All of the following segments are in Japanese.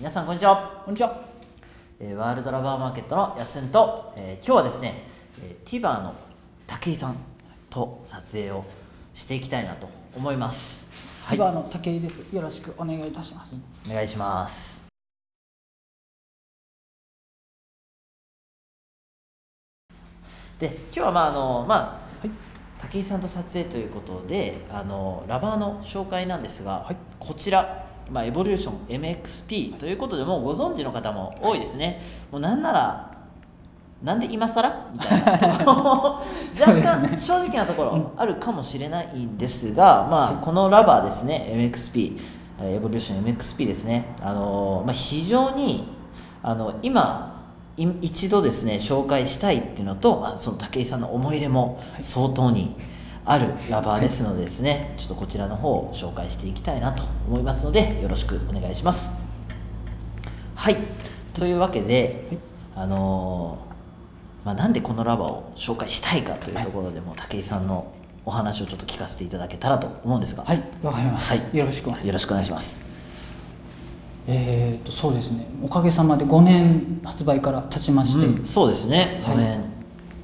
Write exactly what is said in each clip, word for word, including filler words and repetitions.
皆さんこんにちは。 こんにちは。 えー、ワールドラバーマーケットのやすんと、えー、今日はですね、えー、ティバーの武井さんと撮影をしていきたいなと思います。 ティバーの武井です。よろしくお願いいたします。 お願いします。で、今日はまああのまあ、はい、武井さんと撮影ということで、あのラバーの紹介なんですが、はい、こちら。まあ、エボリューション エムエックスピー ということでもうご存知の方も多いですね。もうなんならなんで今更みたいなところ若干正直なところあるかもしれないんですが、まあ、このラバーですね エムエックスピー エボリューション エムエックスピー ですね、あの、まあ、非常にあの今一度ですね紹介したいっていうのと、まあ、その武井さんの思い入れも相当にあるラバーですのでですね、ちょっとこちらの方を紹介していきたいなと思いますのでよろしくお願いします。はい、というわけで、あのーまあ、なんでこのラバーを紹介したいかというところでも、武井さんのお話をちょっと聞かせていただけたらと思うんですが。 はい、わかります、はい、よろしくお願いします。 よろしくお願いします。 えーとそうですね、おかげさまでごねん発売から経ちまして、 うん、そうですね、ごねん、 はい、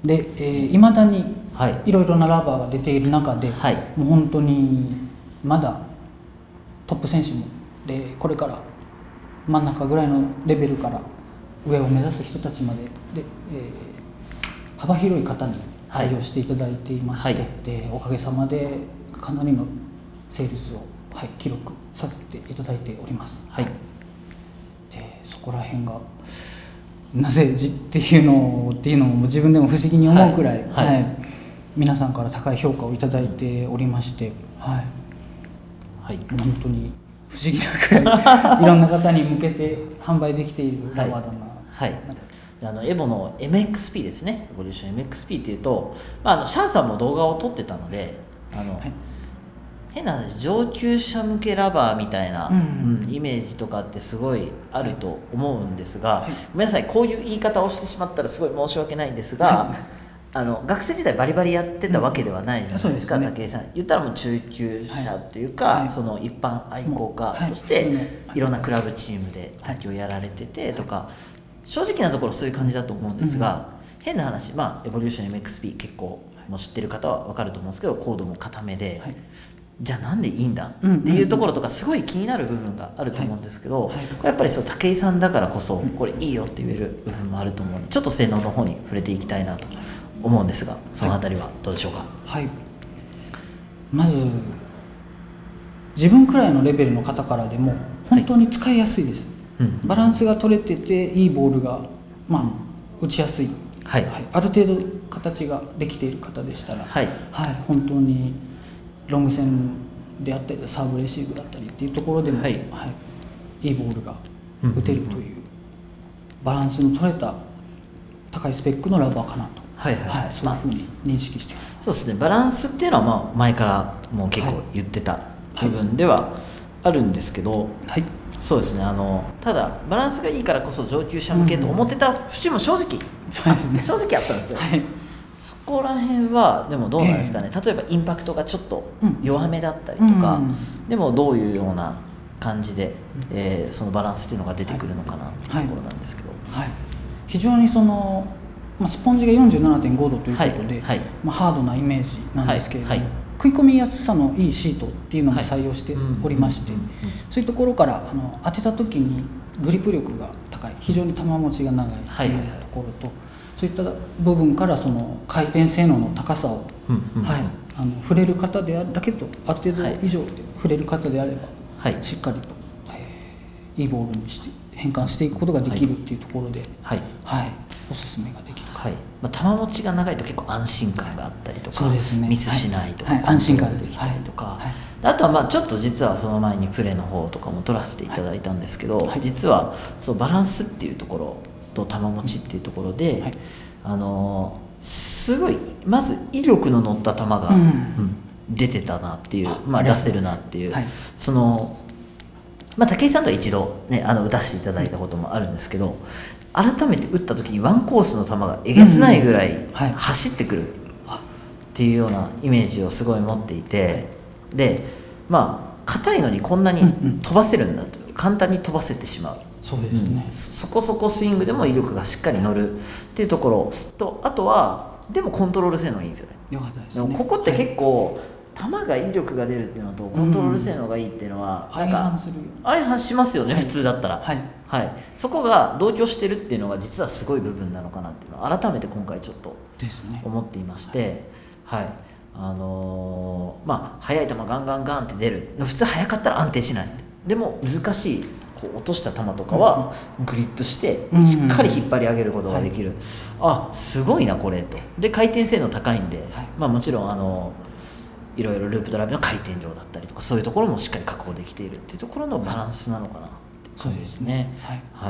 で、えー、いまだにはい、 いろいろなラバーが出ている中で、はい、もう本当にまだトップ選手もでこれから真ん中ぐらいのレベルから上を目指す人たちまでで、えー、幅広い方に対応していただいていまして、はい、でおかげさまでかなりのセールスを、はい、記録させていただいております。はい、でそこら辺がなぜじっていうのっていうのも自分でも不思議に思うくらい、はいはいはい、皆さんから高い評価をいただいておりまして、はいはい、本当に不思議なくらいいろんな方に向けて販売できているラバーだな。 はい、はい、あのエボの エムエックスピー ですね、エボリューション エムエックスピー っていうと、まあ、あのシャーさんも動画を撮ってたので、あの、はい、変な話上級者向けラバーみたいな、うんうんうん、イメージとかってすごいあると思うんですが、はい、ごめんなさい、こういう言い方をしてしまったらすごい申し訳ないんですが、はい、あの学生時代バリバリやってたわけではないじゃないですか、うん、武井さん言ったらもう中級者というか、はい、その一般愛好家としていろんなクラブチームで卓球をやられててとか、正直なところそういう感じだと思うんですが、うん、変な話、まあ、エボリューション エムエックスピー 結構もう知ってる方は分かると思うんですけど、コードも固めで、はい、じゃあなんでいいんだっていうところとかすごい気になる部分があると思うんですけど、はいはい、これやっぱりそう武井さんだからこそこれいいよって言える部分もあると思うので、ちょっと性能の方に触れていきたいなと思うんですが、そのあたりはどうでしょうか。 はい、はい、まず自分くらいのレベルの方からでも本当に使いやすいです、はい、うん、バランスが取れてていいボールが、まあ、打ちやすい、はいはい、ある程度形ができている方でしたら、はいはい、本当にロング戦であったりサーブレシーブだったりっていうところでも、はいはい、いいボールが打てるというバランスの取れた高いスペックのラバーかなと、はいはいはい、そういうふうに認識しています。 そうですね、バランスっていうのはまあ前からもう結構言ってた部分ではあるんですけど、はい、そうですね、あのただバランスがいいからこそ上級者向けと思ってた節も正直、うん、そうですね、正直あったんですよ。はい、そこら辺はでもどうなんですかね、えー、例えばインパクトがちょっと弱めだったりとか、うん、でもどういうような感じで、えー、そのバランスっていうのが出てくるのかなっていうところなんですけど、はいはい、 非常にその、まあ、スポンジが よんじゅうななてんご 度ということで、はいはい、まあ、ハードなイメージなんですけれども、はいはい、食い込みやすさのいいシートっていうのも採用しておりまして、そういうところからあの当てた時にグリップ力が高い、非常に球持ちが長いというところと、そういった部分からその回転性能の高さを、うんうん、はい、あの触れる方であるだけとある程度以上で触れる方であれば、はい、しっかりと、えー、いいボールにして変換していくことができるっていうところで、はいはい、おすすめができる、 はい、まあ、球持ちが長いと結構安心感があったりとか、 そうですね、 ミスしないとか、 はいはい、安心感できたりとか、はいはい、あとはまあちょっと実はその前にプレーの方とかも取らせていただいたんですけど、はい、実はそうバランスっていうところと球持ちっていうところで、はい、あのすごいまず威力の乗った球が、うんうん、出てたなっていう、まあ、出せるなっていう、はい、その、まあ、武井さんとは一度、ね、あの打たせていただいたこともあるんですけど、改めて打った時にワンコースの球がえげつないぐらい走ってくるっていうようなイメージをすごい持っていて、でまあ硬いのにこんなに飛ばせるんだという簡単に飛ばせてしまう。 そうですね、 うん、そこそこスイングでも威力がしっかり乗るっていうところと、あとはでもコントロール性能いいんですよね。 よかったですね。 でもここって結構、はい、球が威力が出るっていうのとコントロール性能がいいっていうのは、 うん、相反する相反しますよね、 はい、 普通だったら、はいはい、そこが同居してるっていうのが実はすごい部分なのかなっていうのを改めて今回ちょっと思っていまして、ね、はい、はい、あのー、まあ速い球ガンガンガンって出る、普通速かったら安定しない、でも難しいこう落とした球とかはグリップしてしっかり引っ張り上げることができる、うんうん、あ、すごいなこれと。で回転性能高いんで、はい、まあ、もちろんあのいろいろループドライブの回転量だったりとかそういうところもしっかり確保できているっていうところのバランスなのかな。 そうですね。 はい。はい。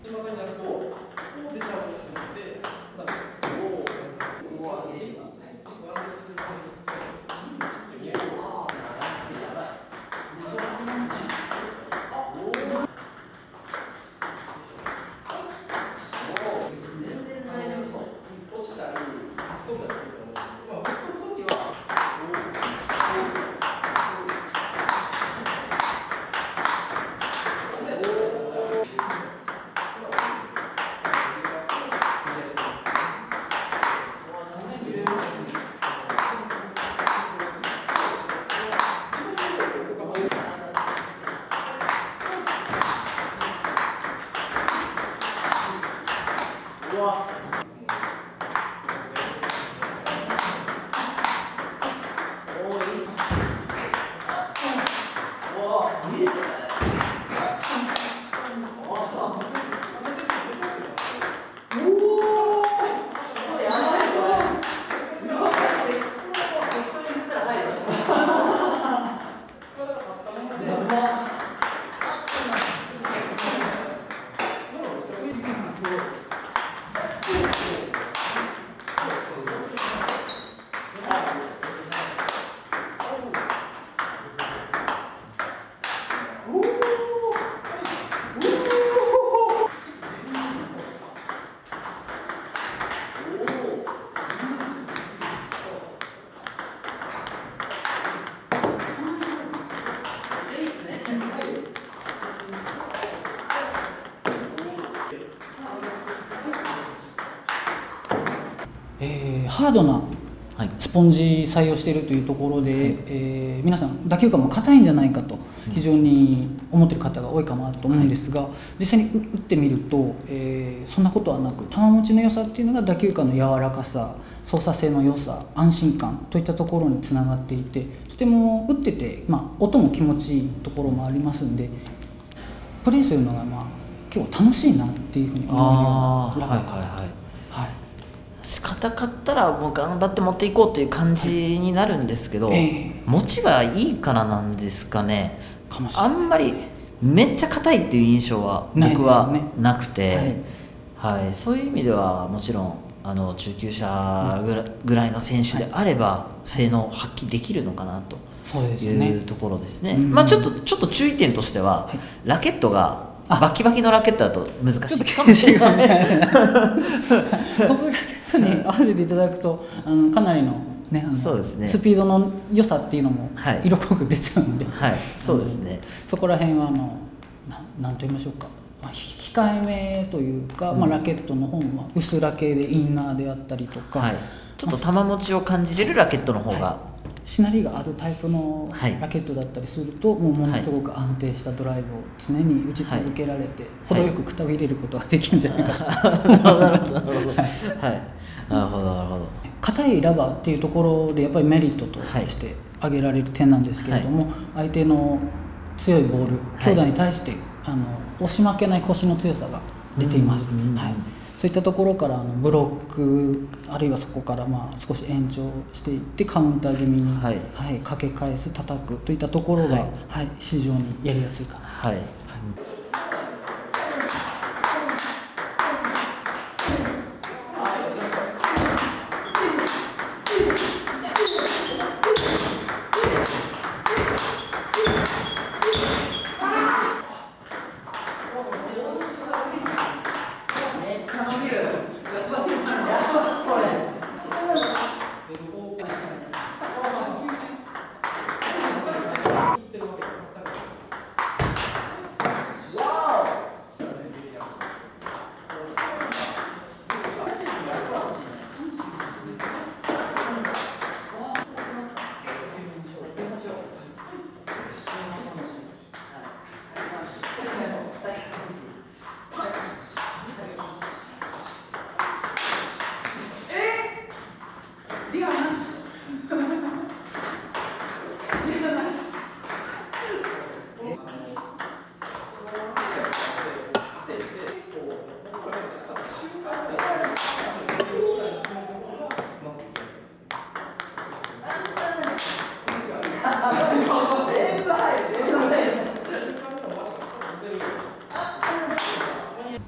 えー、ハードなスポンジ採用しているというところで、はい、えー、皆さん打球感も硬いんじゃないかと非常に思っている方が多いかなと思うんですが、はい、実際に打ってみると、えー、そんなことはなく球持ちの良さっていうのが打球感の柔らかさ、操作性の良さ、安心感といったところにつながっていて、とても打ってて、まあ、音も気持ちいいところもありますんで、プレーするのがまあ結構楽しいなっていうふうに思えるようなラバーかなと。 仕方かったらもう頑張って持っていこうという感じになるんですけど、 えー、 持ちがいいからなんですかね。かもしれない。あんまりめっちゃ硬いっていう印象は僕はなくて、はいはい、そういう意味ではもちろんあの中級者ぐらい、ぐらいの選手であれば性能を発揮できるのかなというところですね。まあちょっとちょっと注意点としては、はい、ラケットがバキバキのラケットだと難しいかもしれない。飛ぶラケットに合わせていただくとあのかなりの、ね、あのそうですね、スピードの良さっていうのも色濃く出ちゃうんで、 はいはい、そうですね、 そこら辺はあのななんと言いましょうか、まあ、控えめというか、うん、まあ、ラケットの方は薄ラケでインナーであったりとか、はい、 ちょっと球持ちを感じれるラケットの方が、はい、 しなりがあるタイプのラケットだったりすると、はい、もうものすごく安定したドライブを常に打ち続けられて、はい、程よくくたびれることができるんじゃないかと。なるほどなるほど、はい、なるほどなるほど。硬いラバーっていうところでやっぱりメリットとして挙げられる点なんですけれども、はい、相手の強いボール強打に対して、はい、あの押し負けない腰の強さが出ています。はい、そういったところからあのブロックあるいはそこからまあ少し延長していってカウンター気味に、はいはい、かけ返す叩くといったところが、はいはい、非常にやりやすいかな。はい、はい、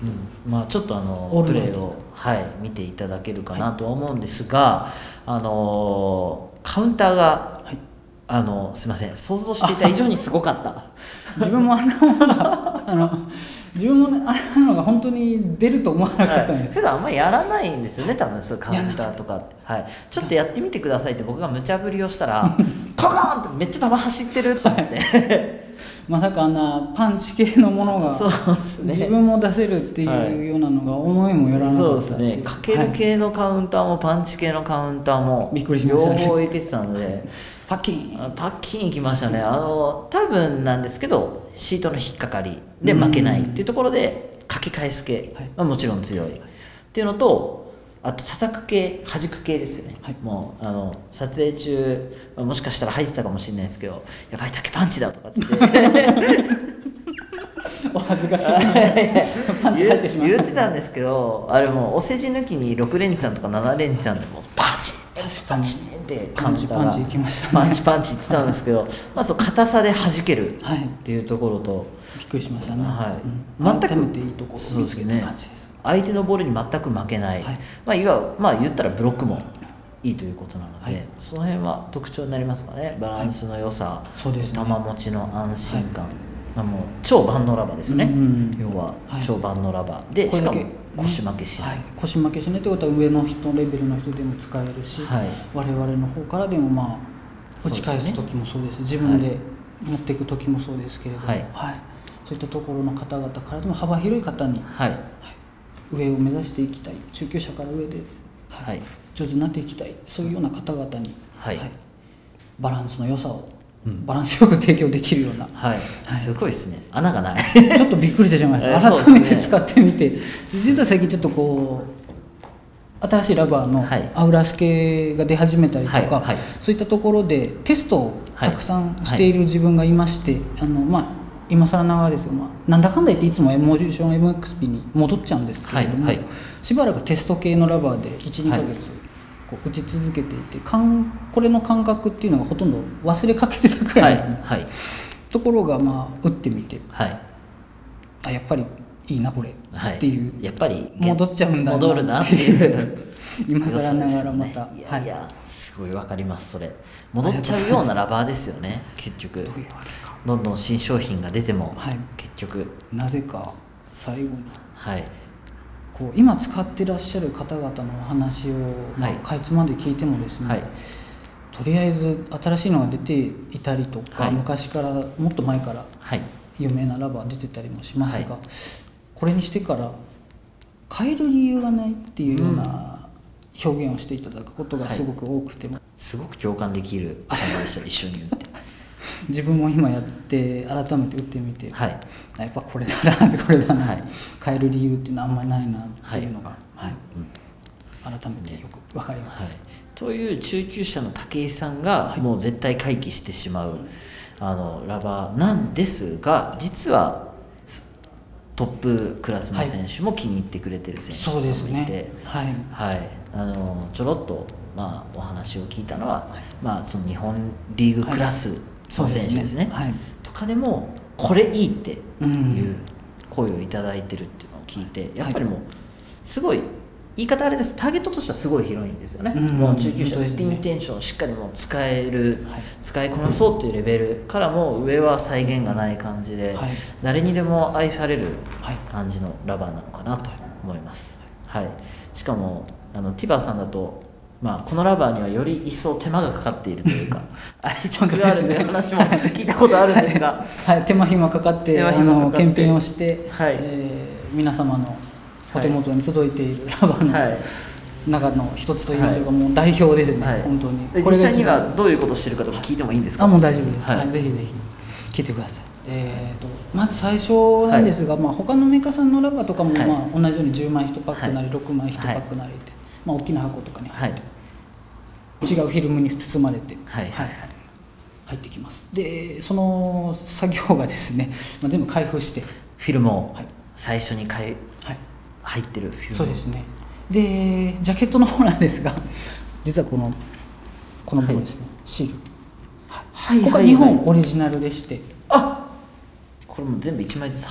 うん、まあちょっとあのプレーを、はい、見ていただけるかなとは思うんですが、はい、あのカウンターが、はい、あのすいません、想像していた以上にすごかった自分もあんなものがあの自分も、ね、あんなのが本当に出ると思わなかったんで、はい、 普段あんまりやらないんですよね多分そうカウンターとかって、はい、ちょっとやってみてくださいって僕が無茶ぶりをしたらパカーンってめっちゃ球走ってると思って、はい、 まさかあんなパンチ系のものが自分も出せるっていうようなのが思いもよらなかったっていう、 そうですね、かける系のカウンターもパンチ系のカウンターもびっくりしましたね、 両方いけてたのでパッキンパッキンいきましたね。あの多分なんですけどシートの引っかかりで負けないっていうところでかけ返す系、はい、まあ、もちろん強いっていうのと、あと叩く系弾く系ですよね、はい、もうあの撮影中もしかしたら入ってたかもしれないですけど、やばい竹パンチだとかってお恥ずかしいパンチ入ってしまう言ってたんですけど、あれもうお世辞抜きにろく連チャンとかなな連チャンでもパンチパンチってパンチパンチいきましたね、 パンチパンチって言ってたんですけどまあそう硬さで弾けるっていうところと、はい、 びっくりしましたね、はい、 うん、 全く改めていいところを見つけた感じです。 相手のボールに全く負けない、はい、まあ、いわまあ言ったらブロックもいいということなので、はい、その辺は特徴になりますかね。バランスの良さ、はい、そうですね、球持ちの安心感、はい、もう超万能ラバーですね、うんうん、要は超万能ラバーで、しかも腰負けしない、はい、 腰負けしないということは上の人レベルの人でも使えるし、はい、我々の方からでもまあ打ち返す時もそうです、自分で持っていく時もそうですけれども、はいはい、そういったところの方々からでも幅広い方に、はいはい、上を目指していきたい、中級者から上で、はい、上手になっていきたい、そういうような方々に、はいはい、バランスの良さをバランスよく提供できるような、 はいはい、すごいですね、穴がないちょっとびっくりしてしまいました、改めて使ってみて、実は最近ちょっとこう新しいラバーのアウラス系が出始めたりとか、はいはい、そういったところでテストをたくさんしている自分がいまして、はいはい、あのまあ、今更ながらですが、まあ、なんだかんだ言っていつもエモーション エムエックスピー に戻っちゃうんですけれども、はいはい、しばらくテスト系のラバーでいち、にかげつ、はい、こう打ち続けていて、かんこれの感覚っていうのがほとんど忘れかけてたくらいの、はいはい、ところがまあ打ってみて、はい、あやっぱりいいなこれ、はい、っていう、 やっぱり戻っちゃうんだな戻るなっていう今更ながらまた、 ね、いやいや、はい、すごいわかります。それ戻っちゃうようなラバーですよね結局。どういうわけか、どんどん新商品が出ても、はい、結局なぜか最後に、はい、こう今使ってらっしゃる方々のお話を、まあ、かいつまんで聞いてもですね、はい、とりあえず新しいのが出ていたりとか、はい、昔からもっと前から有名なラバー出てたりもしますが、はい、これにしてから変える理由がないっていうような表現をしていただくことがすごく多くても、はい、 すごく共感できる方でした一緒に打って自分も今やって改めて打ってみて、はい、やっぱこれだなってこれだな、はい、変える理由っていうのはあんまりないなっていうのが、はいはい、うん、改めてよく分かります、はい、 という中級者の武井さんがもう絶対回帰してしまう、はい、あのラバーなんですが、実はトップクラスの選手も気に入ってくれてる選手もいて、はい、そうですね、はいはい、あのちょろっと、まあ、お話を聞いたのは、はい、まあ、その日本リーグクラスの選手ですね、はい、とかでもこれいいっていう声をいただいてるっていうのを聞いて、やっぱりもうすごい言い方あれです、ターゲットとしてはすごい広いんですよね、うん、もう中級者のスピンテンションをしっかりもう使える、はい、使いこなそうっていうレベルからも上は再現がない感じで、はい、誰にでも愛される感じのラバーなのかなと思います、はい、しかもあのティバーさんだと、まあ、このラバーにはより一層手間がかかっているというか愛着があるという話も聞いたことあるんですが、 はいはい、手間暇かかってあの検品をして、はい、えー、皆様のお手元に届いているラバーの中の一つといいましょうか、もう代表ですね、はい、本当に。 これ実際にはどういうことをしてるかとか聞いてもいいんですか？ あ、もう大丈夫です、はいはい、ぜひぜひ聞いてください。えー、とまず最初なんですが、はい、まあ、他のメーカーさんのラバーとかも、はい、まあ、同じようにじゅうまいいちパックなり、はい、ろくまいいちパックなりで、まあ、大きな箱とかに入って、はい、違うフィルムに包まれて、はいはい、入ってきます。でその作業がですね、まあ、全部開封してフィルムを最初に買い、はい、入ってるフィルム。 そうですね。でジャケットの方なんですが、実はこのこの部分ですね、はい、シール、はい、ここは日本オリジナルでして、 あ、これも全部いちまいずつ貼っ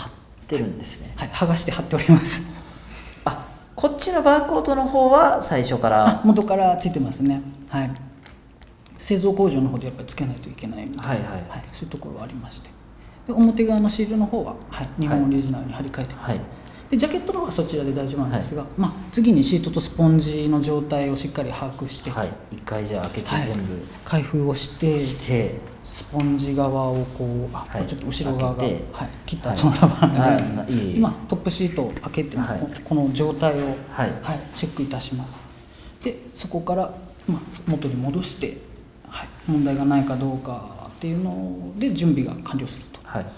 てるんですね。 はい、剥がして貼っております。 あ、こっちのバーコードの方は最初から元からついてますね。はい。製造工場の方でやっぱりつけないといけないので、 はいはいはい、 そういうところはありまして、で表側のシールの方は、はい、日本オリジナルに貼り替えてます。はい、でジャケットの方はそちらで大丈夫なんですが、はい、まあ、次にシートとスポンジの状態をしっかり把握して、 はい、一回じゃあ開けて全部、はい、 開封をしてしてスポンジ側をこう、あ、はい、ちょっと後ろ側が、はい、切った後のラバーになります、はい、今トップシートを開けて、はい、この状態を、はいはい、チェックいたします。でそこから、まあ、元に戻して、はい、問題がないかどうかっていうので準備が完了すると、はいはい、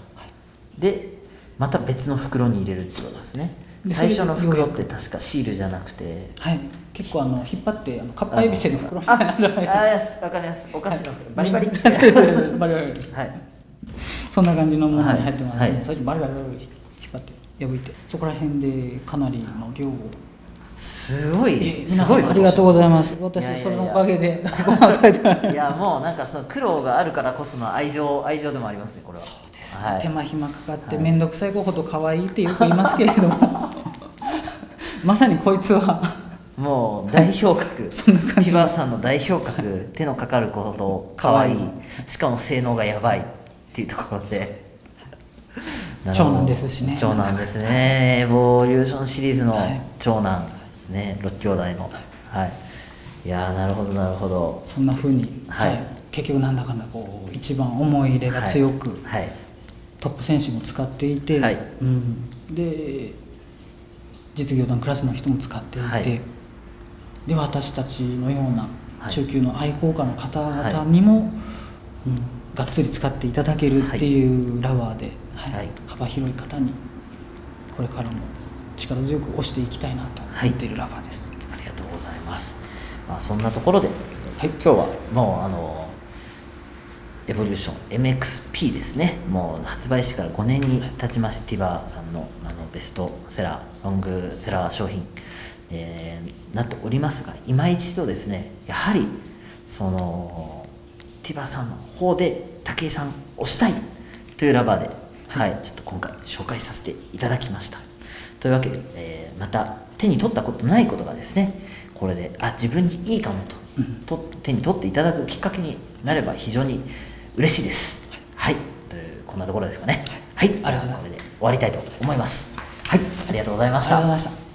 でまた別の袋に入れるってことですね。最初の袋って確かシールじゃなくて、 はい、結構あの引っ張ってあのかっぱえびせの袋みたいなのがああ、わかります。お菓子のバリバリってバリバリバリ、はい、そんな感じのものに入ってますので、はい、最初バリバリバリ引っ張って破いて、そこら辺でかなりの量を、 すごい、 皆さんありがとうございます。私そのおかげでご飯を食べてます。 いやもうなんかその苦労があるからこその愛情愛情でもありますね、これは。 そうですね、はい、手間暇かかって面倒くさい子ほど可愛いってよく言いますけれどもまさにこいつはもう代表格、そんな感じ。ティバーさんの代表格、手のかかる子ほど可愛い、しかも性能がやばいっていうところで長男ですしね。 長男ですね。エボリューションシリーズの長男ですね、ろっきょうだいの。はい。いやー、なるほどなるほど。 そんな風に、はい、はい、結局なんだかんだこう一番思い入れが強く、はいはい、トップ選手も使っていて、はい、うん、で実業団クラスの人も使っていて、はい、で私たちのような中級の愛好家の方々にも、はい、うん、がっつり使っていただけるっていうラバーで、はいはい、幅広い方にこれからも力強く押していきたいなと思っているラバーです。 はい、ありがとうございます。まあ、そんなところで、はい、今日はもうあのエボリューション エムエックスピー ですね。もう発売してからごねんに経ちまして、ティバーさんのあのベストセラー、ロングセラー商品、えー、なっておりますが、今一度ですね、やはりそのティバーさんの方で武井さんを推したいというラバーで、はい、はい、ちょっと今回紹介させていただきました。というわけで、えー、また手に取ったことないことがですね、これであ自分にいいかもと、うん、と手に取っていただくきっかけになれば非常に嬉しいです。はい、というこんなところですかね。はい、はい、ありがとうございます。終わりたいと思います。はい、ありがとうございました。 ありがとうございました。